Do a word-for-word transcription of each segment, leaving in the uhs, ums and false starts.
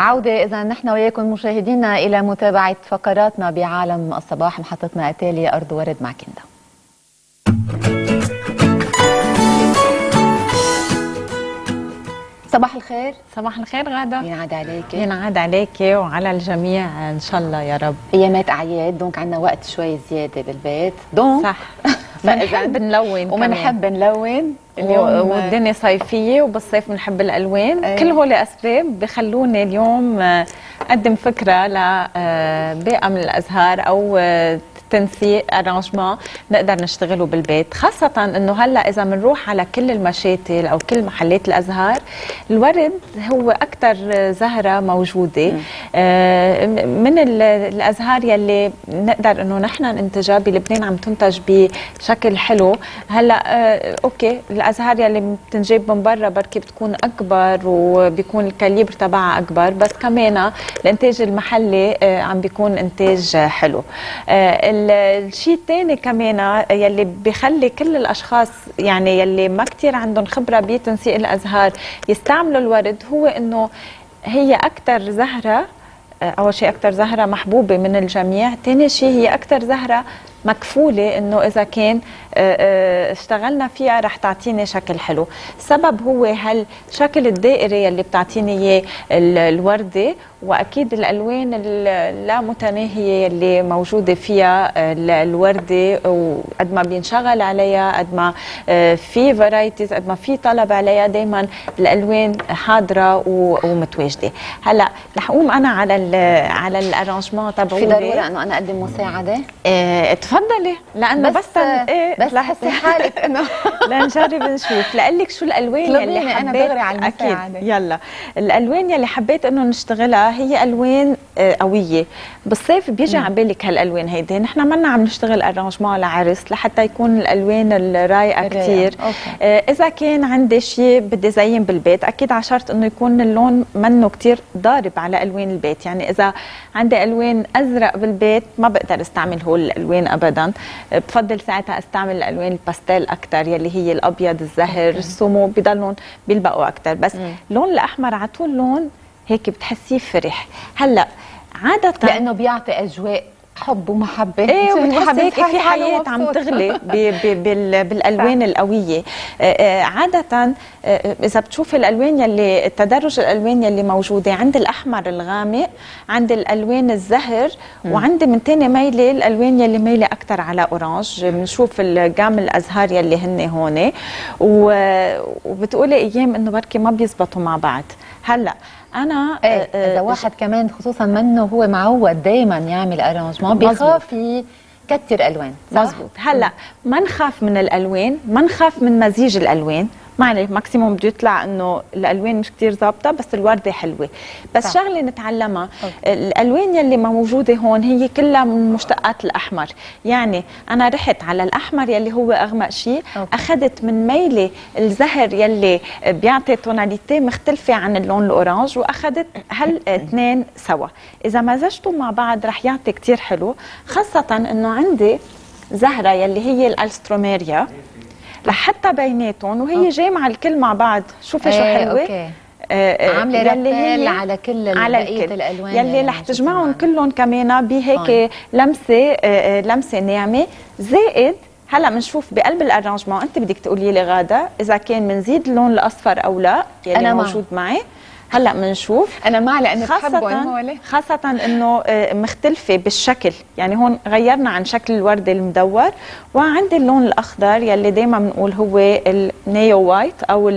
عودة إذا نحن وياكم مشاهدينا إلى متابعة فقراتنا بعالم الصباح، محطتنا التالية أرض ورد مع كندا. صباح الخير. صباح الخير غادة. ينعاد عليك. ينعاد عليك وعلى الجميع إن شاء الله يا رب. أيامات أعياد، دونك عندنا وقت شوي زيادة بالبيت، دونك صح. بنحب نلون وبنحب نلون اليوم، والدنيا صيفية وبالصيف بنحب الألوان. أيه. كل هول أسباب بخلوني اليوم أقدم فكرة لباقة من الأزهار أو تنسيق ارانجمون نقدر نشتغله بالبيت، خاصة انه هلا اذا بنروح على كل المشاتل او كل محلات الازهار، الورد هو اكثر زهرة موجودة من الازهار يلي نقدر انه نحن ننتجها. بلبنان عم تنتج بشكل حلو. هلا اوكي الازهار يلي بتنجيب من برا بركي بتكون اكبر وبيكون الكاليبر تبعها اكبر، بس كمان الانتاج المحلي عم بيكون انتاج حلو. الشيء الثاني كمان يلي بيخلي كل الاشخاص يعني يلي ما كثير عندهم خبره بتنسيق الازهار يستعملوا الورد، هو انه هي اكثر زهره، اول شيء اكثر زهره محبوبه من الجميع، ثاني شيء هي اكثر زهره مكفوله انه اذا كان اشتغلنا فيها رح تعطيني شكل حلو. السبب هو هالشكل الدائري اللي بتعطيني اياه الورده، واكيد الالوان اللامتناهيه اللي موجوده فيها الورده، وقد ما بينشغل عليها قد ما في فرايتيز قد ما في طلب عليها، دائما الالوان حاضره ومتواجده. هلا رح اقوم انا على ال على الارانجمون تبعولي. في ضروره انه انا اقدم مساعده؟ اه تفضلي، لانه بس بس, ايه بس حسي حالك انه لنجرب نشوف. لاقول لك شو الالوان يلي حبيت. انا دغري على المساعده. أكيد. يلا الالوان يلي حبيت انه نشتغلها هي الوان قويه. بالصيف بيجي على بالك هالالوان هيدي، نحن منا عم نشتغل ارانجمون لعرس لحتى يكون الالوان الرايقه كثير. آه اذا كان عندي شيء بدي زين بالبيت، اكيد على شرط انه يكون اللون منه كثير ضارب على الوان البيت. يعني اذا عندي الوان ازرق بالبيت ما بقدر استعمل هول الالوان ابدا، بفضل ساعتها استعمل الالوان الباستيل اكثر يلي هي الابيض الزهر السمو، بضلهم بيلبقوا اكثر. بس اللون الاحمر على طول لون هيك بتحسيه فرح. هلا عادة لأنه بيعطي أجواء حب ومحبة، ايه وبتحس هيك في حياة عم تغلي بالألوان القوية. عادة إذا بتشوف الألوان يلي التدرج الألوان يلي موجودة، عند الأحمر الغامق، عند الألوان الزهر، وعندي من تاني ميلة الألوان يلي ميلة أكثر على أورانج. بنشوف الجام الأزهار يلي هن هون، وبتقولي أيام إنه بركي ما بيزبطوا مع بعض. هلا انا ايه اذا واحد كمان خصوصا منه هو معود دائما يعمل ارانجمون بيخاف يكتر الوان. مزبوط. هلا ما نخاف من الالوان، ما نخاف من مزيج الالوان، معنى ماكسيموم بده يطلع انه الالوان مش كثير ظابطه بس الورده حلوه. بس صح. شغله نتعلمها، الالوان يلي موجوده هون هي كلها من مشتقات الاحمر. يعني انا رحت على الاحمر يلي هو اغمق شيء، اخذت من ميله الزهر يلي بيعطي توناليتي مختلفه عن اللون الاورانج، واخذت هالاثنين سوا. اذا مزجتهم مع بعض رح يعطي كثير حلو، خاصه انه عندي زهره يلي هي الالستروميريا لحتى بيناتهم وهي جامعه الكل مع بعض. شوفي شو حلوه. اوكي آه عامله رابيل على كل على بقيه الالوان يلي رح تجمعهم كلهم كمان بهيك لمسه آه لمسه ناعمه. زائد هلا بنشوف بقلب الارانجمون، انت بدك تقولي لي غاده اذا كان بنزيد اللون الاصفر او لا يلي أنا موجود مع. معي. هلا بنشوف. انا مع لانه بحبهم، خاصه انه مختلفه بالشكل. يعني هون غيرنا عن شكل الورده المدور، وعندي اللون الاخضر يلي دائما بنقول هو النيو وايت او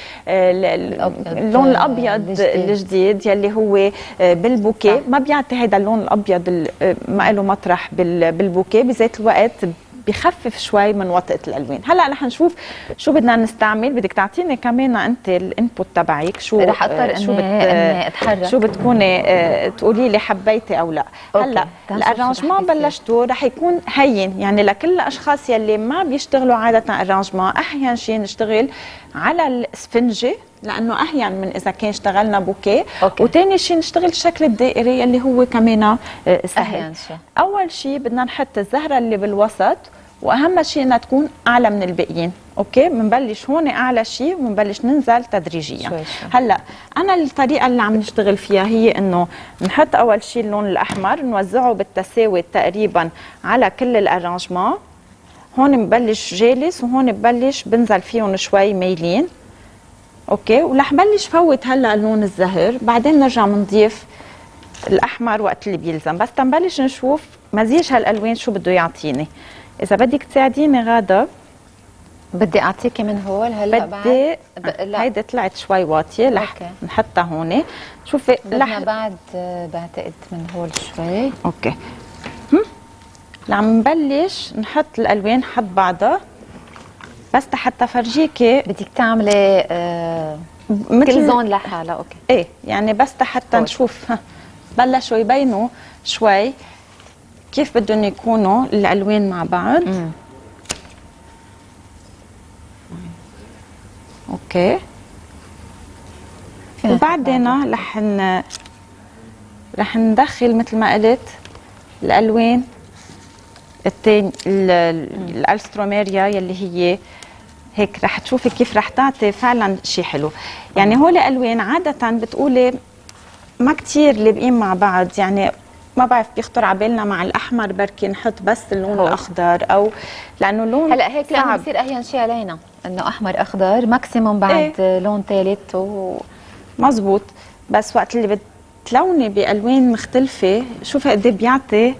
اللون الابيض الجديد يلي هو بالبوكيه. ما بيعطي هذا اللون الابيض ما له مطرح بالبوكيه، بذات الوقت بخفف شوي من وطئة الالوان. هلا رح نشوف شو بدنا نستعمل. بدك تعطيني كمان انت الانبوت تبعك، شو رح اضطر شو بت اتحرك، شو بتكوني تقولي لي حبيتي او لا. هلا الارانجمون بلشتوا رح يكون هين، يعني لكل الاشخاص يلي ما بيشتغلوا عاده ارانجمون، احيانا شيء نشتغل على الاسفنجه لانه اهين من اذا كان اشتغلنا بوكيه، وثاني شيء نشتغل الشكل الدائري اللي هو كمان سهل. اول شيء بدنا نحط الزهره اللي بالوسط، واهم شيء انها تكون اعلى من الباقيين. اوكي بنبلش هون اعلى شيء وبنبلش ننزل تدريجيا. شوي شوي. هلا انا الطريقه اللي عم نشتغل فيها هي انه نحط اول شيء اللون الاحمر نوزعه بالتساوي تقريبا على كل الارانجمون. هون ببلش جالس وهون ببلش بنزل فيهم شوي ميلين. اوكي ورح بلش فوت هلا لون الزهر، بعدين نرجع بنضيف الاحمر وقت اللي بيلزم، بس تنبلش نشوف مزيج هالالوان شو بده يعطيني. اذا بدك تساعديني غاده بدي اعطيكي من هول هلا بدي بعد. هيدي طلعت شوي واطيه رح نحطها هون. شوفي بدنا بعد بعتقد من هول شوي. اوكي عم نبلش نحط الالوان حد بعضها بس حتى فرجيكي. بدك تعملي آه مثل كل زون لحالها. اوكي ايه يعني بس حتى نشوف ها بلشوا يبينوا شوي كيف بدهم يكونوا الالوان مع بعض. مم. اوكي وبعدين رح ن... رح ندخل مثل ما قلت الالوان الثاني الالستروميريا يلي هي هيك رح تشوفي كيف رح تعطي فعلا شيء حلو. يعني هول الوان عاده بتقولي ما كثير لابقين مع بعض، يعني ما بعرف بيخطر على بالنا مع الاحمر بركي نحط بس اللون هو. الاخضر او لانه لون هلا هيك لانه بصير اهين شيء علينا انه احمر اخضر ماكسيموم بعد ايه؟ لون ثالث و... مزبوط. بس وقت اللي بتلوني بالوان مختلفه شوفي قد ايه بيعطي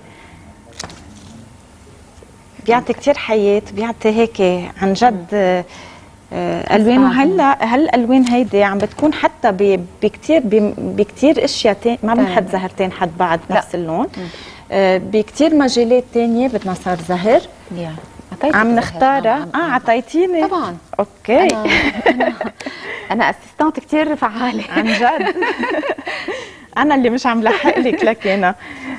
بيعطي كثير حياه، بيعطي هيك عن جد الوان. وهلا هالالوان هيدي عم بتكون حتى بكثير بكثير اشياء تانية، ما بنحط زهرتين حد بعض نفس اللون. بكثير مجالات ثانيه بدنا صار زهر عم نختارها. اه عطيتيني طبعا. اوكي انا انا, أنا اسيستانت كثير فعاله عن جد. انا اللي مش عم لحق لك لكن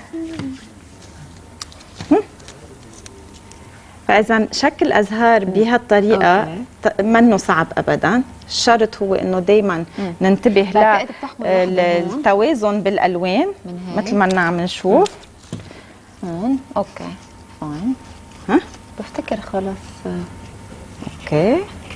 فاذا شكل ازهار بهالطريقه منه صعب ابدا. الشرط هو انه دائما ننتبه للتوازن بالالوان مثل ما عم نشوف هون. اوكي فاين. ها بفتكر خلص. اوكي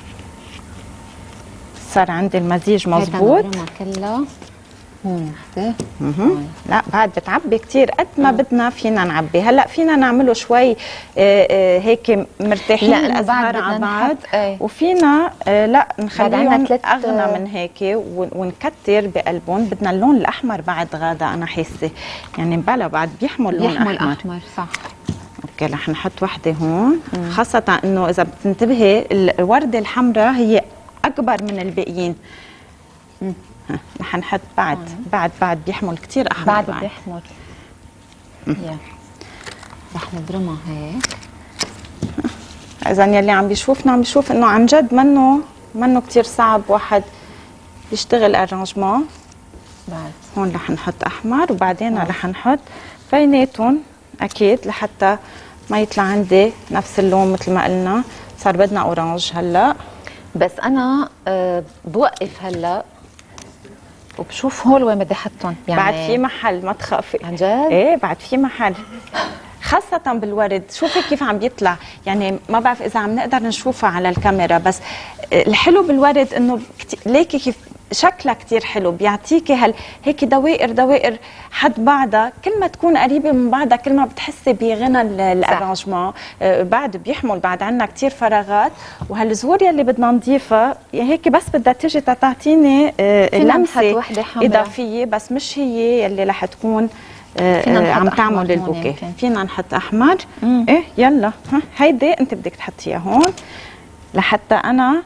صار عندي المزيج مزبوط كلها هون وحده. لا بعد بتعبي كثير قد ما مم. بدنا فينا نعبي. هلا فينا نعمله شوي آه آه هيك مرتاحين الازهار على بعض ايه. وفينا آه لا نخليهم اغنى من هيك ونكتر بقلبهم. بدنا اللون الاحمر بعد غاده انا حاسه يعني بلا بعد بيحمل لون احمر. احمر احمر صح. اوكي رح نحط وحده هون. مم. خاصه انه اذا بتنتبهي الورده الحمراء هي اكبر من الباقيين. مم. رح نحط بعد آه. بعد بعد بيحمل كثير احمر. بعد بيحمل. يا رح نبرمها هيك. اذا يلي عم بيشوفنا عم بيشوف انه عن جد منه منه كثير صعب واحد يشتغل ارانجمون. بعد هون رح نحط احمر وبعدين آه. رح نحط بيناتهم اكيد لحتى ما يطلع عندي نفس اللون مثل ما قلنا. صار بدنا اورانج هلا بس انا أه بوقف هلا وبشوف هول وين بدي احطهم. يعني بعد في محل ما تخافي عن جد؟ ايه بعد في محل خاصة بالورد. شوفي كيف عم بيطلع، يعني ما بعرف إذا عم نقدر نشوفها على الكاميرا بس الحلو بالورد إنه ليكي كيف شكلها كتير حلو بيعطيكي هال هيك دوائر دوائر حد بعضها. كل ما تكون قريبه من بعضها كل ما بتحسي بغنى الارانجمون. آه بعد بيحمل بعد عندنا كتير فراغات. وهالزهور يلي بدنا نضيفها هيك بس بدها تيجي تعطيني آه لمسه اضافيه بس مش هي يلي رح تكون آه عم تعمل البوكيه. فينا نحط احمر. مم. ايه يلا ها هيدي انت بدك تحطيها هون لحتى انا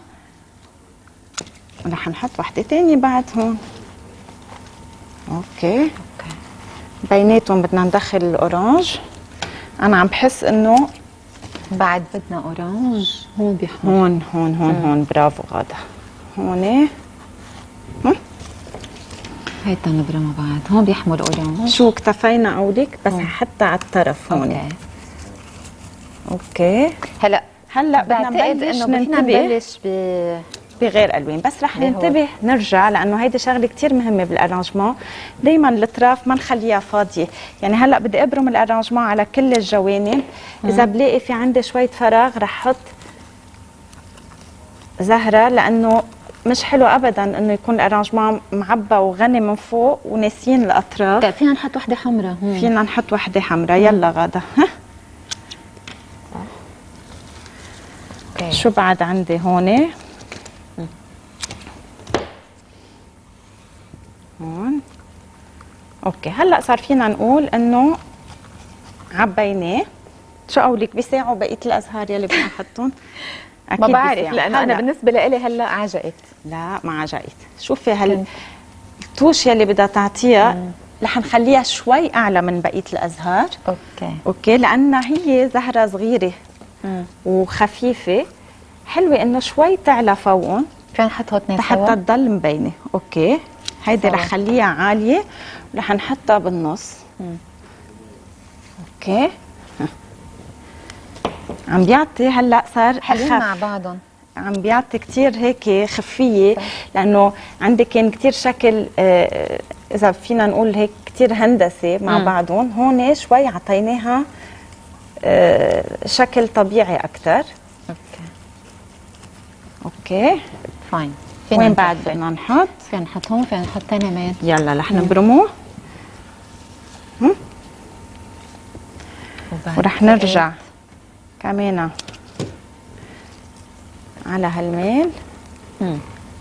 رح نحط وحده ثانيه بعد هون. اوكي اوكي بيناتهم بدنا ندخل الاورانج. انا عم بحس انه بعد بدنا اورانج هون بيحمر. هون هون هون مم. هون برافو غاده. هون هيدا نبرمها بعد هون بيحمر اورانج. شو اكتفينا قولك بس حتى على الطرف هون. اوكي اوكي هلا هلا بدنا نبلش ننتبه ب بغير الوان بس رح ننتبه نرجع لانه هيدي شغله كثير مهمه بالارانجمون. دائما الاطراف ما نخليها فاضيه. يعني هلا بدي ابرم الارانجمون على كل الجوانب. اذا بلاقي في عندي شويه فراغ رح احط زهره، لانه مش حلو ابدا انه يكون الارانجمان معبى وغني من فوق وناسيين الاطراف. طيب فينا نحط وحده حمراء. فينا نحط وحده حمراء. يلا غاده. ها اوكي. شو بعد عندي هون؟ هون اوكي. هلا صار فينا نقول انه عبيناه. شو قولك، بيساعوا بقيه الازهار يلي بدنا نحطهم؟ اكيد ما بعرف، بيساعوا. لانه انا بالنسبه لي هلا عجقت. لا ما عجقت. شوفي هال التوش يلي بدها تعطيها رح نخليها شوي اعلى من بقيه الازهار. اوكي اوكي، لانها هي زهره صغيره مم. وخفيفه، حلوه انه شوي تعلى فوقهم فين نحط هون اثنين حتى تضل مبينه. اوكي، هيدي رح خليها عاليه ورح نحطها بالنص. مم. اوكي. عم بيعطي هلا صار حلوين أخف. مع بعضهم. عم بيعطي كتير هيك خفيه، لانه عندي كان كتير شكل آه اذا فينا نقول هيك كتير هندسي مع مم. بعضهم. هون شوي عطيناها آه شكل طبيعي اكثر. اوكي اوكي فاين. وين بعد بدنا نحط؟ فين نحط هون؟ فين نحط ثاني مين؟ يلا رح نبرمه ورح نرجع كمان على هالميل. مم.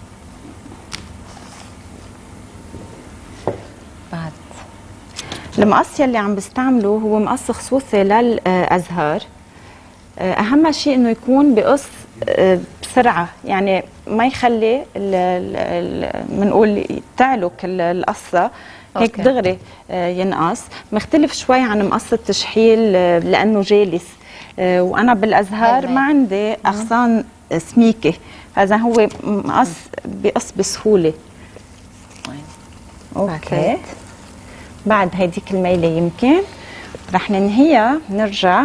بعد المقص يلي عم بستعمله هو مقص خصوصي للازهار. اهم شيء انه يكون بقص بسرعه، يعني ما يخلي بنقول تعلق القصه هيك دغري ينقص. مختلف شوي عن مقص التشحيل لانه جالس، وانا بالازهار ما عندي اغصان سميكه، هذا هو مقص بقص بسهوله. اوكي. بعد هيديك الميله يمكن رح ننهيها. نرجع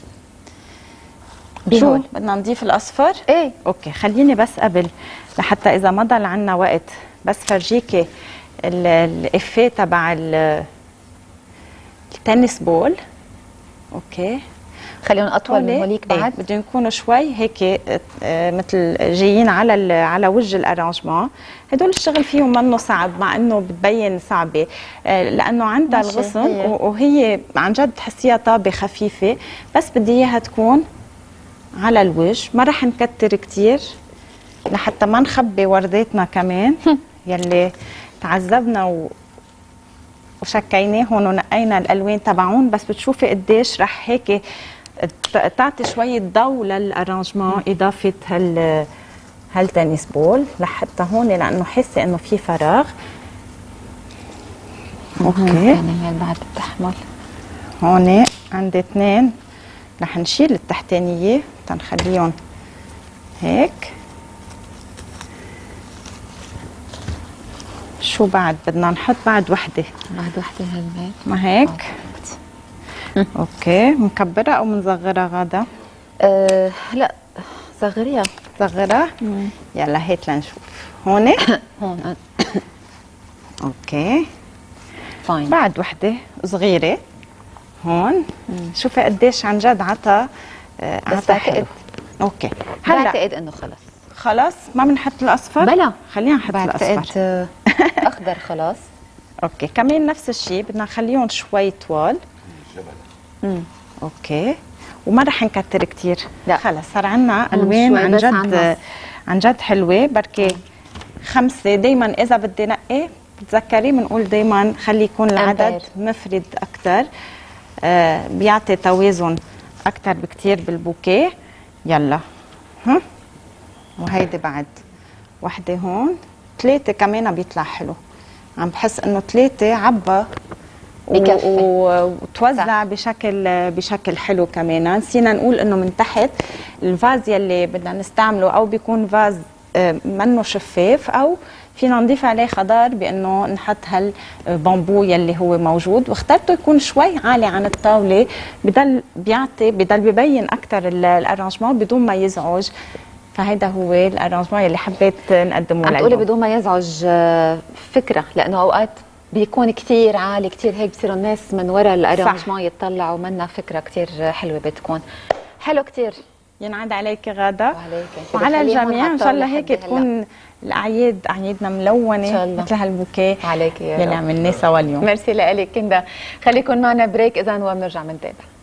شو بدنا نضيف الاصفر؟ ايه اوكي، خليني بس قبل لحتى اذا ما ضل عنا وقت بس فرجيكي الافيه تبع التنس بول. اوكي، خليهم اطول من هوليك بعد. ايه بدهم يكونوا شوي هيك اه مثل جايين على على وجه الارانجمان. هدول الشغل فيهم منه صعب، مع انه بتبين صعبه اه لانه عندها الغصن هي. وهي عن جد تحسيها طابه خفيفه، بس بدي اياها تكون على الوجه. ما رح نكتر كتير لحتى ما نخبي ورداتنا كمان يلي تعذبنا و... وشكيناهم ونقينا الالوان تبعون. بس بتشوفي قديش رح هيك تعطي شويه ضوء للارانجمان اضافه هال هالتنس بول لحتى هون، لانه حاسه انه في فراغ. اوكي كمان بعد بتحمل. هون عندي اثنين رح نشيل التحتانيه تنخليهم هيك. شو بعد بدنا نحط؟ بعد وحده. بعد وحده هالبيت ما هيك؟ اوكي، مكبره او منصغره غاده؟ أه لا صغريها. صغرها؟ يلا هات لنشوف. هون هون اوكي فاين. بعد وحده صغيره هون. مم. شوفي قديش عن جد عطى آه عطى حلو. اوكي هلا بعتقد انه خلص خلص ما بنحط الاصفر. بلا خلينا نحط الاصفر. اخضر خلاص. اوكي كمان نفس الشيء بدنا نخليهم شوي طوال. امم اوكي، وما رح نكتر كثير. لا خلص صار عندنا الوان عن جد عن جد حلوه. بركي خمسه. دائما اذا بدي نقي بتذكري بنقول دائما خلي يكون العدد أمبير. مفرد اكثر، آه بيعطي توازن اكثر بكثير بالبوكيه. يلا ها، وهيدي بعد وحده هون. ثلاثه كمان بيطلع حلو. عم بحس انه ثلاثه عبى وتوزع بشكل بشكل حلو. كمان نسينا نقول انه من تحت الفاز يلي بدنا نستعمله او بيكون فاز منه شفاف، او فينا نضيف عليه خضار بانه نحط هالبامبو يلي هو موجود. واخترته يكون شوي عالي عن الطاوله، بضل بيعطي بضل ببين اكثر الارانجمون بدون ما يزعج. فهيدا هو الارانجمون يلي حبيت نقدمه لكم. عم تقولي بدون ما يزعج فكره، لانه اوقات بيكون كتير عالي كتير هيك بصيروا الناس من وراء الارانجمون يتطلعوا، منا فكره كتير حلوه بتكون. حلو كتير. ينعاد عليك غادة وعليك وعلى الجميع. ان شاء الله هيك تكون الاعياد اعيادنا ملونه مثل هالبوكيه عليك يا يلي عملناه سوا اليوم. ميرسي لك كندا. خليكم معنا بريك اذا وبنرجع بنتابع.